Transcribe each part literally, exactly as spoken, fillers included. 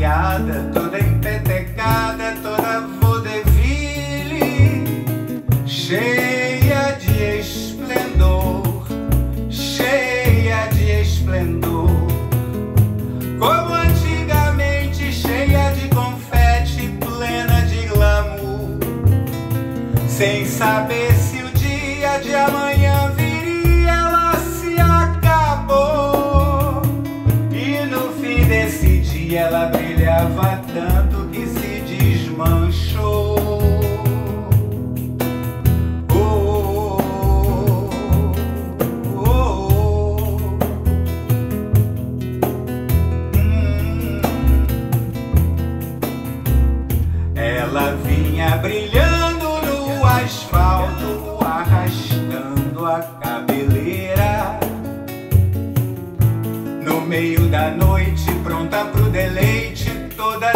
arranhada, toda empetecada, toda vaudeville, cheia de esplendor, cheia de esplendor, como antigamente, cheia de confete, plena de glamour, sem saber se o dia de amanhã viria, ela se acabou. E no fim desse dia ela brilhava tanto que se desmanchou. Oh, oh, oh. Hum. Ela vinha brilhando no asfalto, arrastando a cabeleira, no meio da noite, pronta pro deleite, toda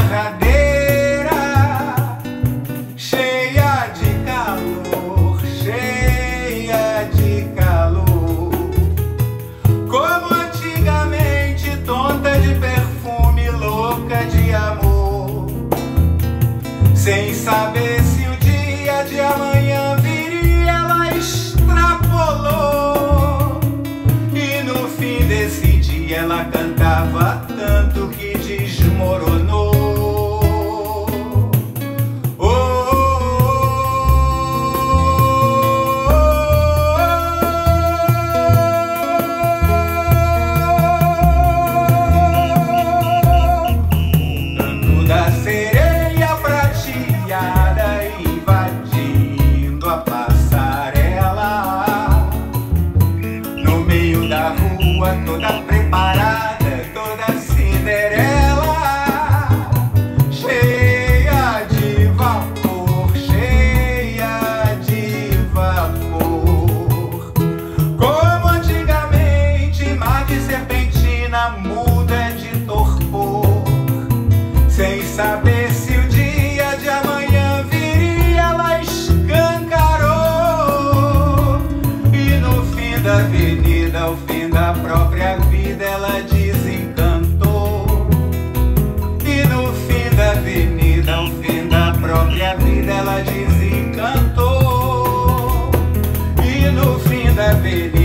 derradeira, cheia de calor, cheia de calor, como antigamente, tonta de perfume, louca de amor, sem saber se o dia de amanhã viria, ela extrapolou. E no fim desse dia ela cantava tanto que desmoronou. Oh, oh, oh, oh. Canto da sereia prateada invadindo a passarela, no meio da rua, toda preparada, toda Cinderela, cheia de vapor, cheia de vapor, como antigamente, mar de serpentina, muda de torpor, sem saber se o dia de amanhã viria, ela escancarou. E no fim da avenida, ao fim da própria vida, ela desencantou. E no fim da avenida, ao fim da própria vida, ela desencantou. E no fim da avenida